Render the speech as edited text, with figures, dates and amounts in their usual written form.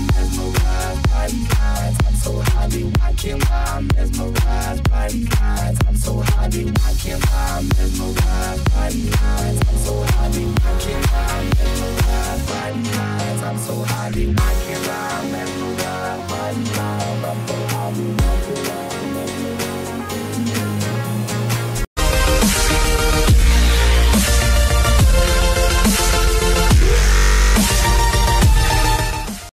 mesmerized by these eyes. I'm so highly watching why I'm mesmerized by these eyes. I'm so highly watching why I'm mesmerized by these eyes. I'm so highly watching why I'm mesmerized by these eyes. I'm so highly watching